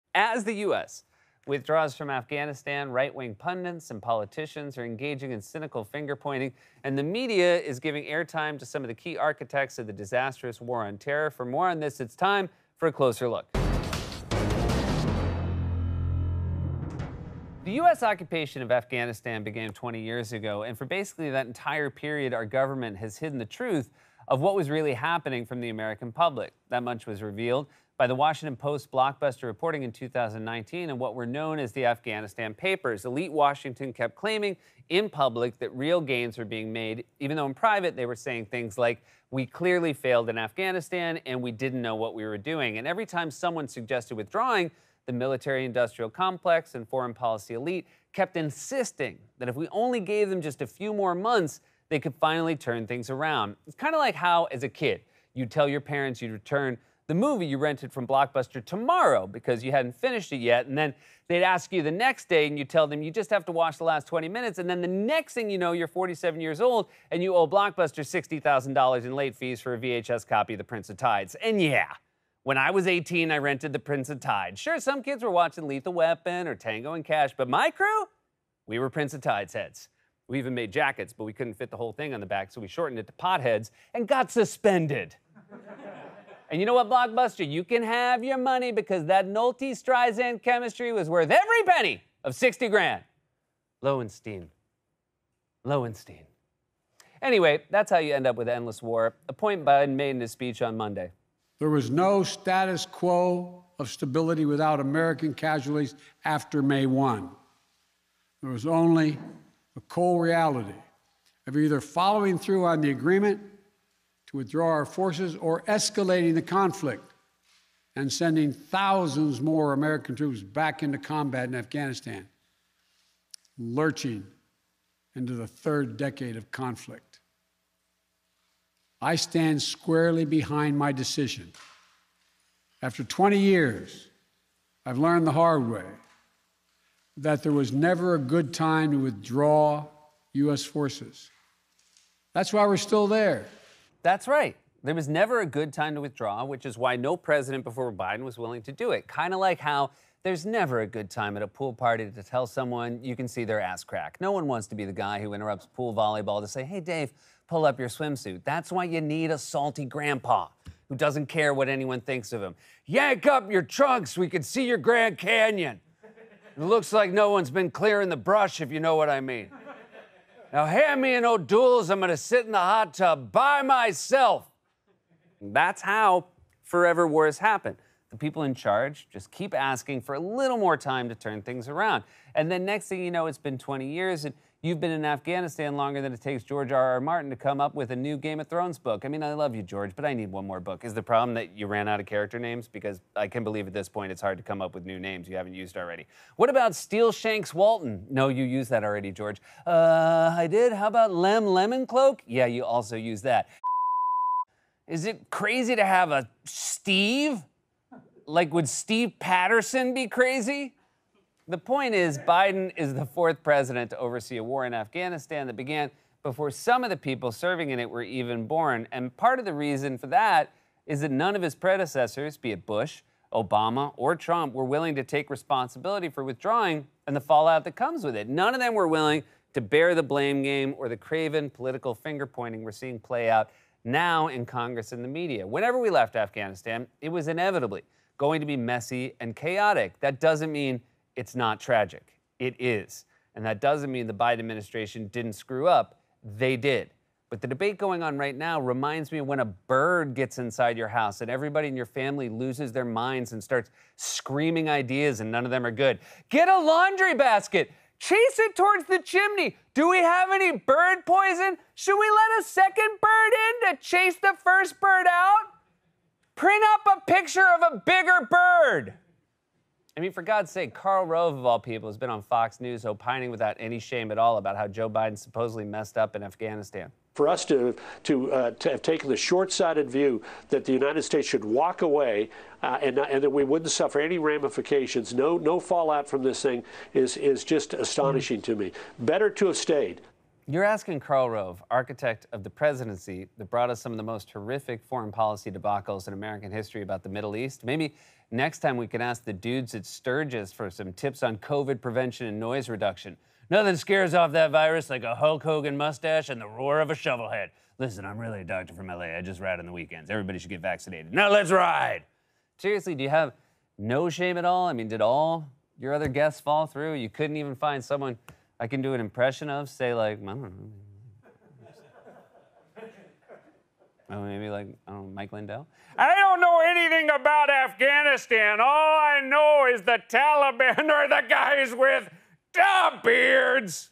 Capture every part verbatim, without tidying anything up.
As the U S withdraws from Afghanistan, right-wing pundits and politicians are engaging in cynical finger-pointing, and the media is giving airtime to some of the key architects of the disastrous war on terror. For more on this, it's time for a closer look. The U S occupation of Afghanistan began twenty years ago, and for basically that entire period, our government has hidden the truth of what was really happening from the American public. That much was revealed by the Washington Post blockbuster reporting in two thousand nineteen and what were known as the Afghanistan Papers. Elite Washington kept claiming in public that real gains were being made, even though in private they were saying things like, "We clearly failed in Afghanistan and we didn't know what we were doing." And every time someone suggested withdrawing, the military-industrial complex and foreign policy elite kept insisting that if we only gave them just a few more months, they could finally turn things around. It's kind of like how, as a kid, you'd tell your parents you'd return the movie you rented from Blockbuster tomorrow because you hadn't finished it yet, and then they'd ask you the next day, and you tell them you just have to watch the last twenty minutes, and then the next thing you know, you're forty-seven years old, and you owe Blockbuster sixty thousand dollars in late fees for a V H S copy of The Prince of Tides. And yeah, when I was eighteen, I rented The Prince of Tides. Sure, some kids were watching Lethal Weapon or Tango and Cash, but my crew, we were Prince of Tides heads. We even made jackets, but we couldn't fit the whole thing on the back, so we shortened it to potheads and got suspended. And you know what, Blockbuster? You can have your money because that Nolte Streisand chemistry was worth every penny of sixty grand. Lowenstein. Lowenstein. Anyway, that's how you end up with endless war, a point Biden made in his speech on Monday. There was no status quo of stability without American casualties after May first. There was only the cold reality of either following through on the agreement to withdraw our forces or escalating the conflict and sending thousands more American troops back into combat in Afghanistan, lurching into the third decade of conflict. I stand squarely behind my decision. After twenty years, I've learned the hard way that there was never a good time to withdraw U S forces. That's why we're still there. That's right. There was never a good time to withdraw, which is why no president before Biden was willing to do it. Kind of like how there's never a good time at a pool party to tell someone you can see their ass crack. No one wants to be the guy who interrupts pool volleyball to say, "Hey, Dave, pull up your swimsuit." That's why you need a salty grandpa who doesn't care what anyone thinks of him. "Yank up your trunks, we can see your Grand Canyon. It looks like no one's been clearing the brush, if you know what I mean. Now hand me an O'Doul's, I'm gonna sit in the hot tub by myself." That's how forever wars happen. The people in charge just keep asking for a little more time to turn things around. And then next thing you know, it's been twenty years and you've been in Afghanistan longer than it takes George R R. Martin to come up with a new Game of Thrones book. I mean, I love you, George, but I need one more book. Is the problem that you ran out of character names? Because I can believe at this point it's hard to come up with new names you haven't used already. What about Steel Shanks Walton? No, you used that already, George. Uh, I did? How about Lem Lemon Cloak? Yeah, you also used that. Is it crazy to have a Steve? Like, would Steve Patterson be crazy? The point is, Biden is the fourth president to oversee a war in Afghanistan that began before some of the people serving in it were even born. And part of the reason for that is that none of his predecessors, be it Bush, Obama, or Trump, were willing to take responsibility for withdrawing and the fallout that comes with it. None of them were willing to bear the blame game or the craven political finger-pointing we're seeing play out now in Congress and the media. Whenever we left Afghanistan, it was inevitably going to be messy and chaotic. That doesn't mean it's not tragic. It is. And that doesn't mean the Biden administration didn't screw up. They did. But the debate going on right now reminds me of when a bird gets inside your house and everybody in your family loses their minds and starts screaming ideas and none of them are good. Get a laundry basket. Chase it towards the chimney. Do we have any bird poison? Should we let a second bird in to chase the first bird out? Print up a picture of a bigger bird. I mean, for God's sake, Karl Rove, of all people, has been on Fox News opining without any shame at all about how Joe Biden supposedly messed up in Afghanistan. For us to, to, uh, to have taken the short-sighted view that the United States should walk away uh, and, and that we wouldn't suffer any ramifications, no, no fallout from this thing is, is just astonishing to me. Better to have stayed. You're asking Karl Rove, architect of the presidency that brought us some of the most horrific foreign policy debacles in American history about the Middle East. Maybe Next time we can ask the dudes at Sturgis for some tips on COVID prevention and noise reduction. Nothing scares off that virus like a Hulk Hogan mustache and the roar of a shovel head. Listen, I'm really a doctor from L A. I just ride on the weekends. Everybody should get vaccinated. Now let's ride! Seriously, do you have no shame at all? I mean, did all your other guests fall through? You couldn't even find someone I can do an impression of? Say like, I don't know. Oh, maybe like, I don't know, Mike Lindell? I don't know anything about Afghanistan. All I know is the Taliban are the guys with the beards.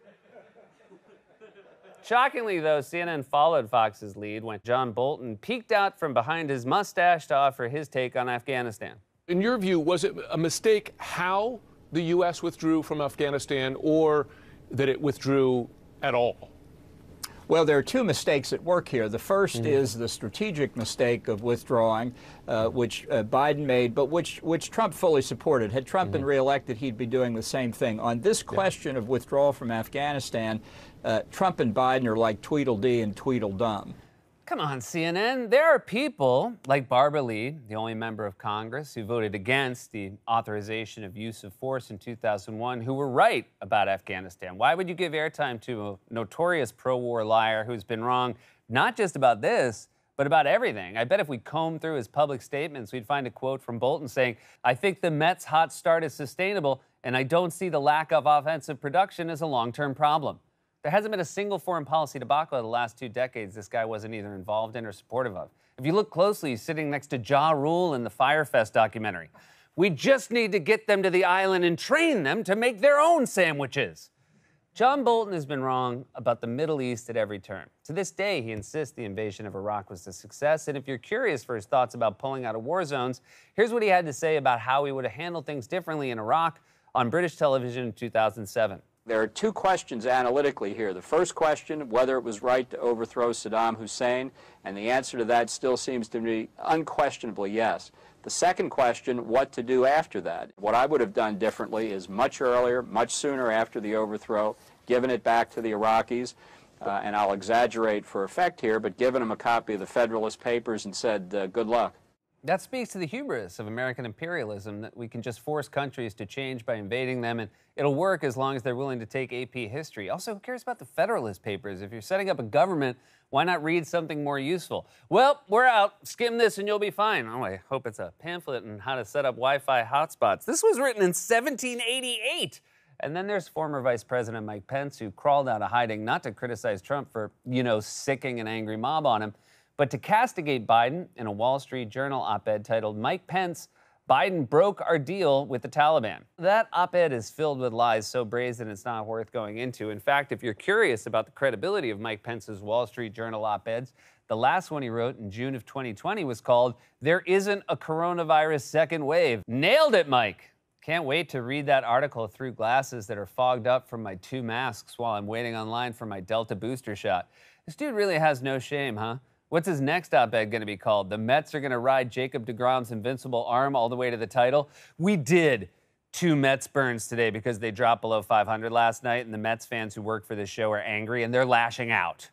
Shockingly, though, C N N followed Fox's lead when John Bolton peeked out from behind his mustache to offer his take on Afghanistan. In your view, was it a mistake how the U S withdrew from Afghanistan, or that it withdrew at all? Well, there are two mistakes at work here. The first mm-hmm. is the strategic mistake of withdrawing, uh, which uh, Biden made, but which, which Trump fully supported. Had Trump mm-hmm. been reelected, he'd be doing the same thing. On this question yeah. of withdrawal from Afghanistan, uh, Trump and Biden are like Tweedledee and Tweedledum. Come on, C N N. There are people like Barbara Lee, the only member of Congress who voted against the authorization of use of force in two thousand one, who were right about Afghanistan. Why would you give airtime to a notorious pro-war liar who's been wrong not just about this, but about everything? I bet if we comb through his public statements, we'd find a quote from Bolton saying, "I think the Mets' hot start is sustainable, and I don't see the lack of offensive production as a long-term problem." There hasn't been a single foreign policy debacle of the last two decades this guy wasn't either involved in or supportive of. If you look closely, he's sitting next to Ja Rule in the Firefest documentary. We just need to get them to the island and train them to make their own sandwiches. John Bolton has been wrong about the Middle East at every turn. To this day, he insists the invasion of Iraq was a success, and if you're curious for his thoughts about pulling out of war zones, here's what he had to say about how he would have handled things differently in Iraq on British television in two thousand seven. There are two questions analytically here. The first question, whether it was right to overthrow Saddam Hussein, and the answer to that still seems to be unquestionably yes. The second question, what to do after that. What I would have done differently is much earlier, much sooner after the overthrow, given it back to the Iraqis, uh, and I'll exaggerate for effect here, but given them a copy of the Federalist Papers and said, uh, good luck. That speaks to the hubris of American imperialism, that we can just force countries to change by invading them, and it'll work as long as they're willing to take A P history. Also, who cares about the Federalist Papers? If you're setting up a government, why not read something more useful? Well, we're out. Skim this and you'll be fine. Oh, I hope it's a pamphlet on how to set up Wi-Fi hotspots. This was written in seventeen eighty-eight. And then there's former Vice President Mike Pence, who crawled out of hiding not to criticize Trump for, you know, sicking an angry mob on him, but to castigate Biden in a Wall Street Journal op-ed titled, "Mike Pence, Biden broke our deal with the Taliban." That op-ed is filled with lies so brazen it's not worth going into. In fact, if you're curious about the credibility of Mike Pence's Wall Street Journal op-eds, the last one he wrote in June of twenty twenty was called, "There Isn't a Coronavirus Second Wave." Nailed it, Mike. Can't wait to read that article through glasses that are fogged up from my two masks while I'm waiting online for my Delta booster shot. This dude really has no shame, huh? What's his next op-ed going to be called? The Mets are going to ride Jacob deGrom's invincible arm all the way to the title? We did two Mets burns today because they dropped below five hundred last night, and the Mets fans who work for this show are angry, and they're lashing out.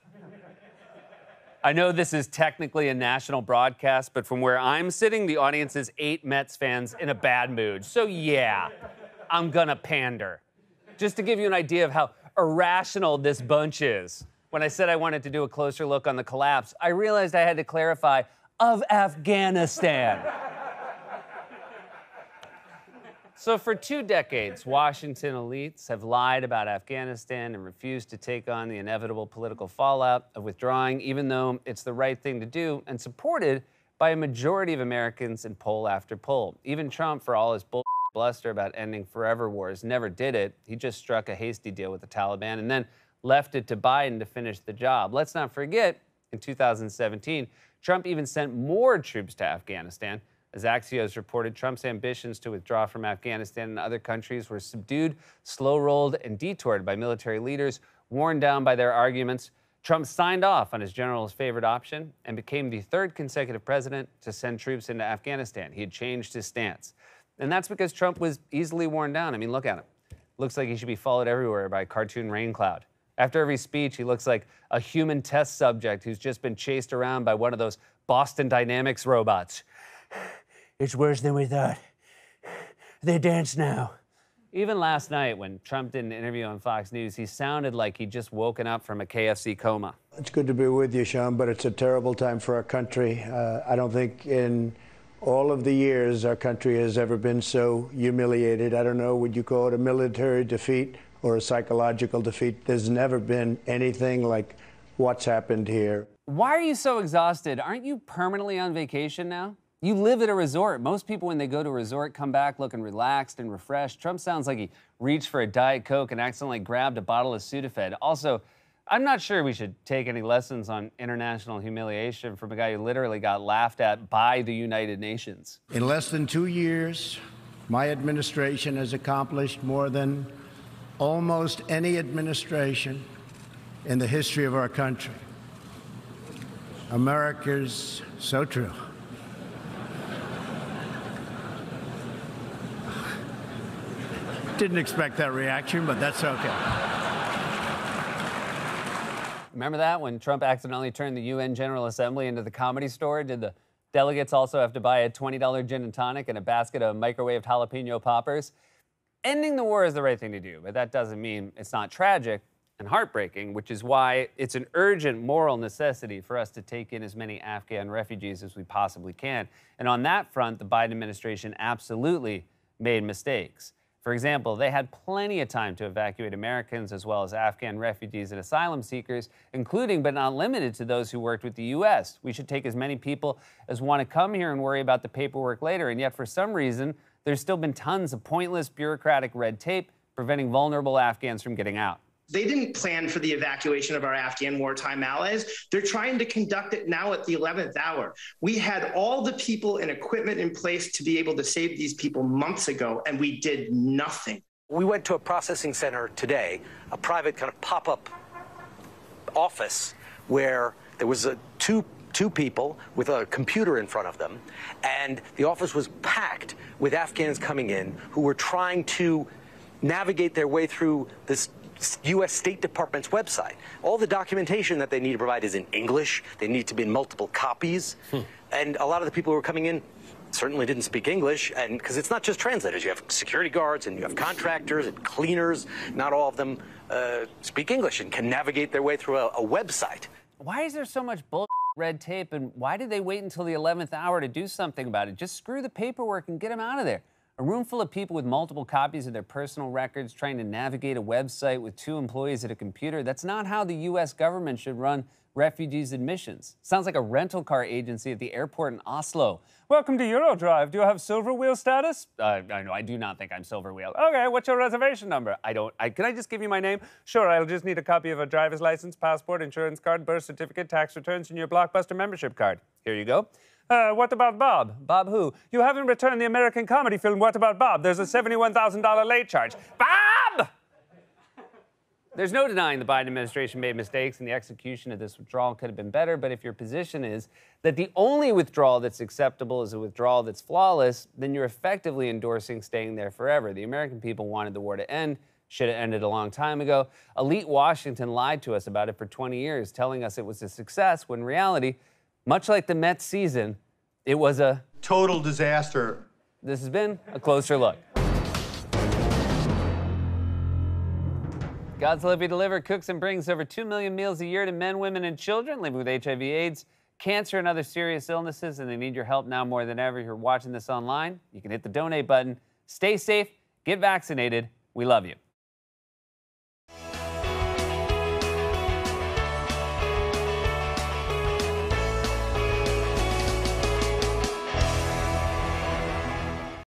I know this is technically a national broadcast, but from where I'm sitting, the audience is eight Mets fans in a bad mood. So yeah, I'm going to pander. Just to give you an idea of how irrational this bunch is. When I said I wanted to do a closer look on the collapse, I realized I had to clarify, of Afghanistan. So for two decades, Washington elites have lied about Afghanistan and refused to take on the inevitable political fallout of withdrawing, even though it's the right thing to do and supported by a majority of Americans in poll after poll. Even Trump, for all his bull bluster about ending forever wars, never did it. He just struck a hasty deal with the Taliban and then left it to Biden to finish the job. Let's not forget, in two thousand seventeen, Trump even sent more troops to Afghanistan. As Axios reported, Trump's ambitions to withdraw from Afghanistan and other countries were subdued, slow-rolled, and detoured by military leaders, worn down by their arguments. Trump signed off on his general's favorite option and became the third consecutive president to send troops into Afghanistan. He had changed his stance. And that's because Trump was easily worn down. I mean, look at him. Looks like he should be followed everywhere by a cartoon rain cloud. After every speech, he looks like a human test subject who's just been chased around by one of those Boston Dynamics robots. It's worse than we thought. They dance now. Even last night, when Trump did an interview on Fox News, he sounded like he'd just woken up from a K F C coma. It's good to be with you, Sean, but it's a terrible time for our country. Uh, I don't think in all of the years our country has ever been so humiliated. I don't know, would you call it a military defeat or a psychological defeat? There's never been anything like what's happened here. Why are you so exhausted? Aren't you permanently on vacation now? You live at a resort. Most people, when they go to a resort, come back looking relaxed and refreshed. Trump sounds like he reached for a Diet Coke and accidentally grabbed a bottle of Sudafed. Also, I'm not sure we should take any lessons on international humiliation from a guy who literally got laughed at by the United Nations. In less than two years, my administration has accomplished more than almost any administration in the history of our country. America's so true. Didn't expect that reaction, but that's okay. Remember that when Trump accidentally turned the U N General Assembly into the Comedy Store? Did the delegates also have to buy a twenty dollar gin and tonic and a basket of microwaved jalapeno poppers? Ending the war is the right thing to do, but that doesn't mean it's not tragic and heartbreaking, which is why it's an urgent moral necessity for us to take in as many Afghan refugees as we possibly can. And on that front, the Biden administration absolutely made mistakes. For example, they had plenty of time to evacuate Americans as well as Afghan refugees and asylum seekers, including but not limited to those who worked with the U S. We should take as many people as want to come here and worry about the paperwork later. And yet, for some reason, there's still been tons of pointless bureaucratic red tape preventing vulnerable Afghans from getting out. They didn't plan for the evacuation of our Afghan wartime allies. They're trying to conduct it now at the eleventh hour. We had all the people and equipment in place to be able to save these people months ago, and we did nothing. We went to a processing center today, a private kind of pop-up office where there was a two two people with a computer in front of them, and the office was packed with Afghans coming in who were trying to navigate their way through this U S State Department's website. All the documentation that they need to provide is in English. They need to be in multiple copies. Hmm. And a lot of the people who were coming in certainly didn't speak English, and because it's not just translators. You have security guards and you have contractors and cleaners. Not all of them uh, speak English and can navigate their way through a, a website. Why is there so much bull red tape, and why did they wait until the eleventh hour to do something about it? Just screw the paperwork and get them out of there. A room full of people with multiple copies of their personal records trying to navigate a website with two employees at a computer. That's not how the U S government should run refugees admissions. Sounds like a rental car agency at the airport in Oslo. Welcome to Eurodrive. Do you have silver wheel status? Uh, I know, I do not think I'm silver wheel. Okay, what's your reservation number? I don't, I, can I just give you my name? Sure, I'll just need a copy of a driver's license, passport, insurance card, birth certificate, tax returns, and your Blockbuster membership card. Here you go. Uh, what about Bob? Bob who? You haven't returned the American comedy film What About Bob? There's a seventy-one thousand dollar late charge. Bob! There's no denying the Biden administration made mistakes and the execution of this withdrawal could have been better, but if your position is that the only withdrawal that's acceptable is a withdrawal that's flawless, then you're effectively endorsing staying there forever. The American people wanted the war to end. Should have ended a long time ago. Elite Washington lied to us about it for twenty years, telling us it was a success, when in reality, much like the Mets season, it was a total disaster. This has been a closer look. God's Love You Deliver cooks and brings over two million meals a year to men, women, and children living with H I V AIDS, cancer, and other serious illnesses, and they need your help now more than ever. If you're watching this online, you can hit the donate button. Stay safe, get vaccinated. We love you.